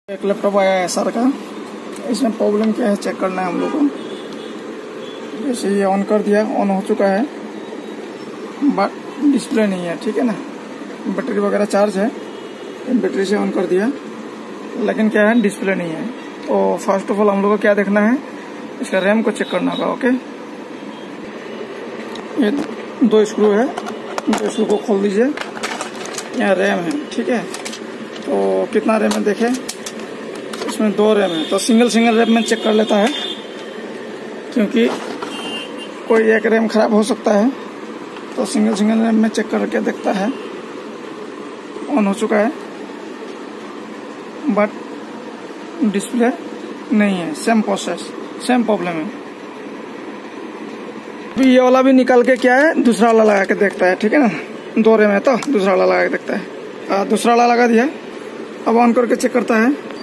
एक लैपटॉप आया है सर का। इसमें प्रॉब्लम क्या है चेक करना है हम लोग को। जैसे ये ऑन कर दिया, ऑन हो चुका है बट डिस्प्ले नहीं है, ठीक है ना। बैटरी वगैरह चार्ज है, बैटरी से ऑन कर दिया लेकिन क्या है डिस्प्ले नहीं है। तो फर्स्ट ऑफ ऑल हम लोग को क्या देखना है, इसका रैम को चेक करना होगा। ओके, ये 2 स्क्रू है, 2 स्क्रू को खोल दीजिए। यहाँ रैम है, ठीक है। तो कितना रैम है देखें, इसमें 2 रैम है। तो सिंगल रैम में चेक कर लेता है क्योंकि कोई एक रैम खराब हो सकता है। तो सिंगल रैम में चेक करके देखता है। ऑन हो चुका है बट डिस्प्ले नहीं है। सेम प्रोसेस, सेम प्रॉब्लम है। अभी ये वाला भी निकाल के क्या है दूसरा वाला लगा के देखता है, ठीक है ना। 2 रैम है तो दूसरा वाला लगा के देखता है। दूसरा वाला लगा दिया, अब ऑन करके चेक करता है।